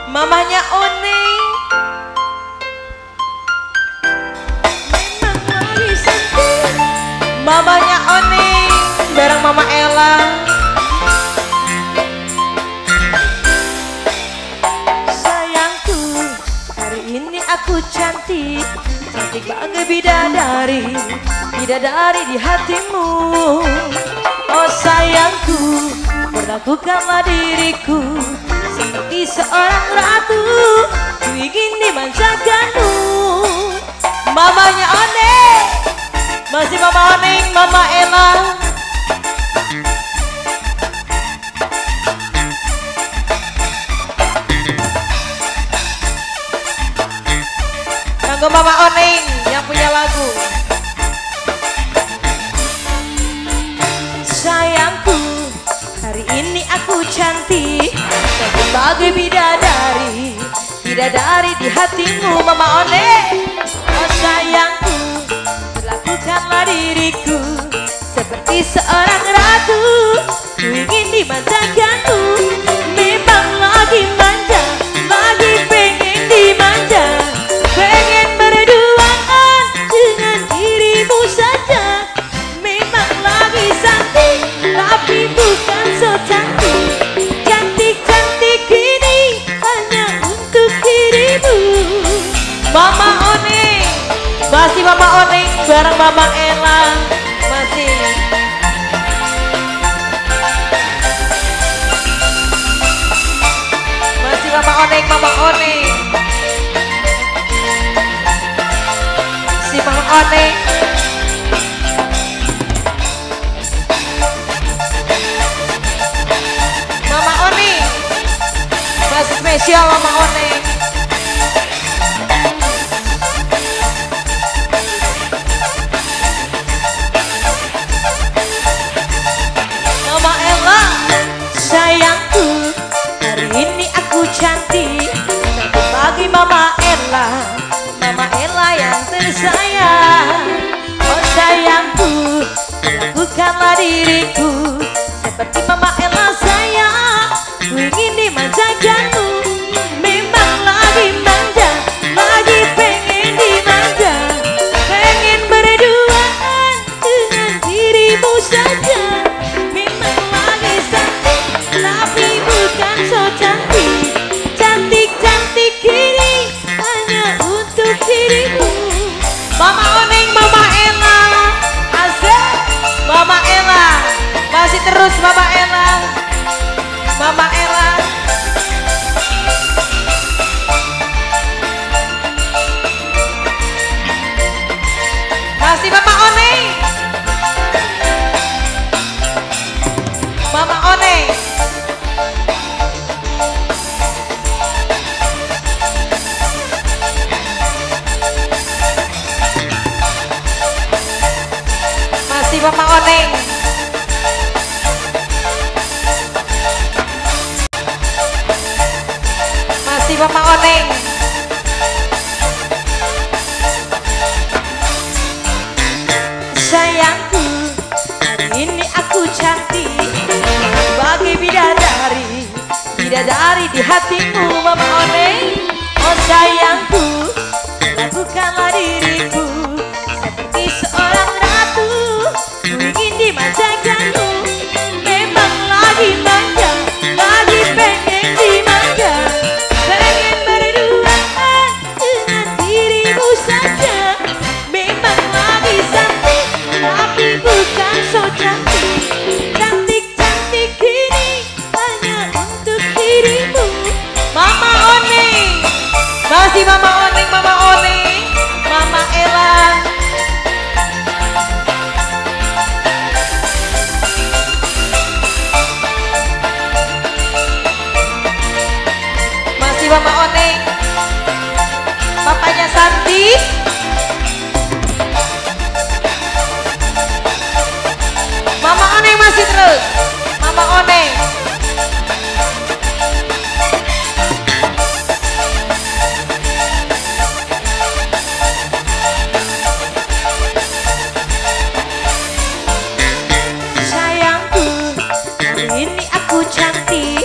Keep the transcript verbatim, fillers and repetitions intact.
mamanya Oneng. Memang lagi sedih. Mamanya Oneng bareng Mama Ella. Sayangku, hari ini aku cantik, cantik bagai bidadari, bidadari di hatimu. Oh sayangku, perlakukanlah diriku seperti seorang ratu, ku ingin dimanjakanmu. Mamanya Oneng, masih Mama Oneng, Mama Ella. Kanggo Mama Oneng yang punya lagu. Sayangku, hari ini aku cantik, cantik bagai bidadari, bidadari di hatimu Mama Oneng. Oh sayangku, perlakukanlah diriku seperti seorang ratu, ku ingin dimanjakanmu. Memang lagi manja, lagi pengen dimanja, pengen berduaan dengan dirimu saja. Memang lagi cantik, tapi bukan so cantik, cantik-cantik ini hanya untuk dirimu. Mama Oneng, masih Mama Oneng bareng Mama Ella. Masih Masih Mama Oneng, Mama Oneng, si Mama Oneng. Mama Oneng, masih spesial Mama Oneng. Mama Ella, sayangku, hari ini aku cantik, cantik bagi Mama Ella, Mama Ella yang tersayang. Oh sayangku, lakukanlah diriku seperti Mama Ella sayang, ku ingin dimanjakanmu. Memang lagi manja, lagi pengen dimanja, pengen berduaan dengan dirimu saja. Memang lagi cantik, tapi bukan so cantik, cantik-cantik ini hanya untuk dirimu. Mama Oneng, Mama Ella, asik. Mama Ella, masih terus Mama Ella, Mama Ella. Masih Mama Oneng, Mama Oneng. Masih Mama Oneng. Masih Mama Oneng. Sayangku, hari ini aku cantik sebagai bidadari, bidadari di hatimu Mama Oneng. Oh sayangku, lakukanlah diriku seperti seorang ratu, ku ingin dimanjakanmu. Memang lagi manja, lagi pengen dimanja, pengen berduaan dengan dirimu saja. Memang lagi cantik, tapi bukan so cantik, cantik-cantik ini hanya untuk dirimu. Mama Oneng, masih Mama Oneng, Mama Oneng, Mama Ella. Masih Mama Oneng, papanya Santi. Mama Oneng masih terus, Mama Oneng. Sayangku, hari ini aku cantik,